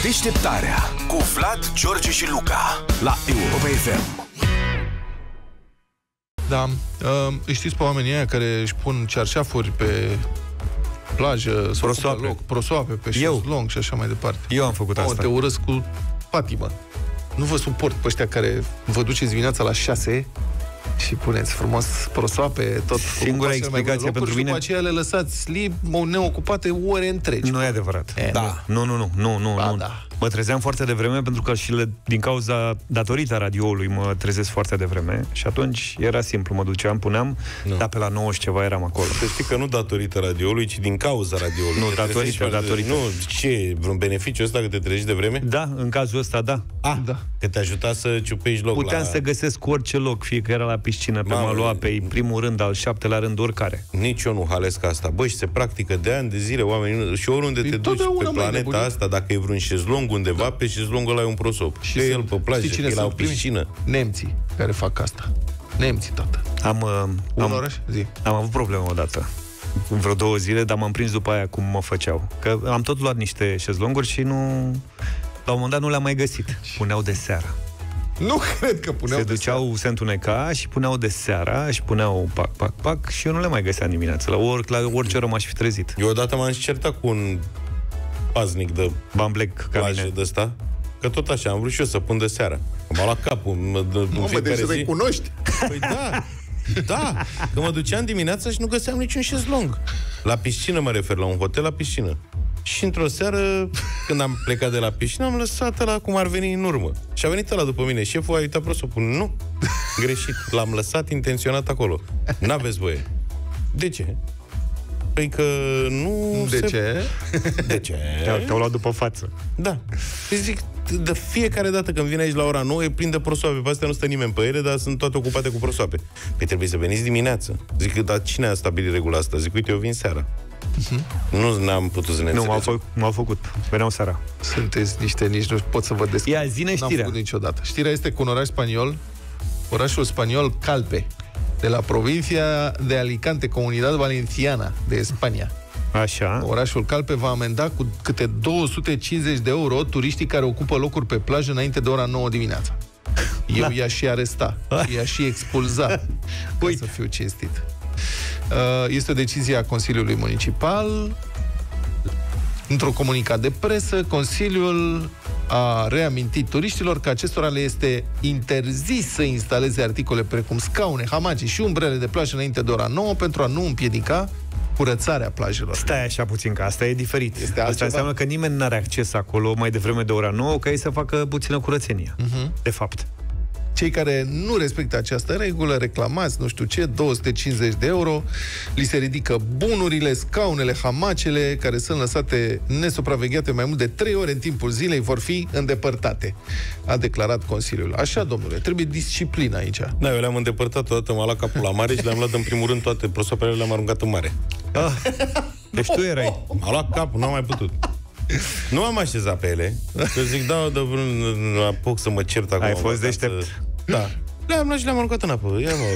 Deșteptarea cu Vlad, George și Luca la Europa FM. Da, știți pe oamenii aia care își pun cearșafuri pe plajă, prosoape pe șezlong și așa mai departe. Eu am făcut asta. Te urăsc cu patimă. Nu vă suport pe ăștia care vă duceți dimineața la 6 și puneți frumos prosoape, tot. Singura explicație pentru mine... Și după aceea le lăsați neocupate ore întregi. Nu e adevărat. Da. Nu. Da. Mă trezeam foarte devreme, pentru că și din cauza, datorită radioului, mă trezesc foarte devreme. Și atunci era simplu, mă duceam, puneam, dar pe la 9 și ceva eram acolo. Să știi că nu datorită radioului, ci din cauza radioului. Nu, datorită. Nu, ce, vreun beneficiu ăsta că te trezești devreme? Da, în cazul ăsta, da. Da. Că te ajuta să ciupești loc. Puteam să găsesc orice loc, fie că era la piscină, pe malua, pe primul rând, al 7-lea rând, oricare. Nici eu nu halesc asta. Băi, și se practică de ani de zile, oamenii, și oriunde te duci pe planeta asta, dacă e vreun șezlong undeva, pe șezlongul ăla e un prosop. Și el pe plajă, și la o piscină. Nemții care fac asta. Nemții, tată. Am avut probleme odată. În vreo 2 zile, dar m-am prins după aia cum mă făceau. Că am tot luat niște șezlonguri și nu... La un moment dat nu le-am mai găsit. Puneau de seara. Nu cred că puneau se duceau, se întuneca și puneau de seara și puneau pac și eu nu le mai găseam dimineața. La orice oră m-aș fi trezit. Eu odată m-am certat cu un paznic de bamblec plajă de ăsta, că tot așa, am vrut și eu să pun de seara. M-a luat capul în fiecare zi. Deci cunoști? Păi da, că mă duceam dimineața și nu găseam niciun șezlong. La piscină mă refer, la un hotel la piscină. Și într-o seară, când am plecat de la piscină, am lăsat ăla cum ar veni în urmă. Și a venit ăla după mine. Șeful a uitat prosopul. Nu, greșit. L-am lăsat intenționat acolo. N-aveți voie. De ce? Păi că nu... De ce? Te-au luat după față. Da. Păi zic, de fiecare dată când vine aici la ora 9, e plin de prosoape. Pe astea nu stă nimeni pe ele, dar sunt toate ocupate cu prosoape. Păi trebuie să veniți dimineață. Zic, dar cine a stabilit regula asta? Zic, uite, eu vin seara. Nu n-am putut să ne înțelegem. Nu, m-au făcut. Veneau seara. Sunteți nici nu pot să vă descrie. Ia, zi-ne știrea. N-am făcut niciodată. Știrea este cu un oraș spaniol, orașul spaniol Calpe, de la provincia de Alicante, Comunidad Valenciana de Spania. Așa. Orașul Calpe va amenda cu câte 250 de euro turiștii care ocupă locuri pe plajă înainte de ora 9 dimineața. Eu i-aș și aresta, i-aș și expulza, ca să fiu cinstit. Este o decizie a Consiliului Municipal. Într-o comunicat de presă, Consiliul a reamintit turiștilor că acestora le este interzis să instaleze articole precum scaune, hamace și umbrele de plajă înainte de ora 9 pentru a nu împiedica curățarea plajelor. Stai așa puțin, că asta e diferit. Asta înseamnă că nimeni nu are acces acolo mai devreme de ora 9 ca ei să facă puțină curățenie. De fapt. Cei care nu respectă această regulă, reclamați, nu știu ce, 250 de euro, li se ridică bunurile, scaunele, hamacele, care sunt lăsate nesupravegheate mai mult de 3 ore în timpul zilei, vor fi îndepărtate, a declarat Consiliul. Așa, domnule, trebuie disciplină aici. Da, eu le-am îndepărtat odată, m-a luat capul la mare și le-am luat în primul rând toate prosoapele, le-am aruncat în mare. Deci tu erai. M-a luat capul, n-am mai putut. Nu am așezat pe ele. Că zic, nu apuc să mă cert acum. Ai fost deștept. Da. Le-am luat și le-am aruncat în apă.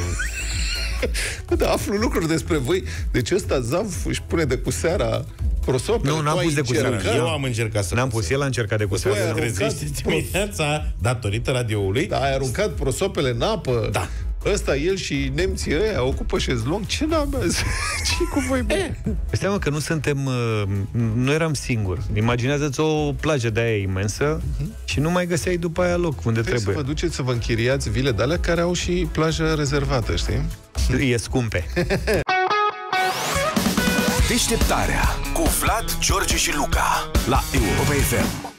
Da, aflu lucruri despre voi. Deci ăsta Zav își pune de cu seara prosopele. Nu, n-am pus de cu seara. Eu am încercat să n-am pus, el a încercat de cu seara. Să trezești dimineața datorită radioului. Da, ai aruncat prosopele în apă. Da. Ăsta, el și nemții ăia ocupă șezlong. Ce n-am? Ce cu voi, bă? Seama că nu eram singuri. Imaginează-ți o plajă de aia imensă și nu mai găseai după aia loc unde trebuie. Să vă duceți să vă închiriați vile de alea care au și plajă rezervată, știi? E scumpe. Deșteptarea cu Vlad, George și Luca la Europa FM.